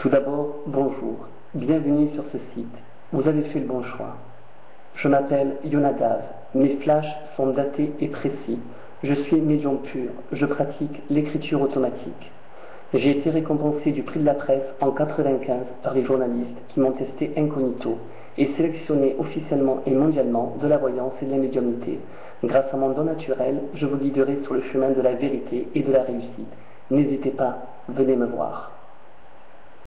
Tout d'abord, bonjour, bienvenue sur ce site. Vous avez fait le bon choix. Je m'appelle Yonadav, mes flashs sont datés et précis. Je suis médium pur, je pratique l'écriture automatique. J'ai été récompensé du prix de la presse en 1995 par les journalistes qui m'ont testé incognito et sélectionné officiellement et mondialement de la voyance et de la médiumnité. Grâce à mon don naturel, je vous guiderai sur le chemin de la vérité et de la réussite. N'hésitez pas, venez me voir.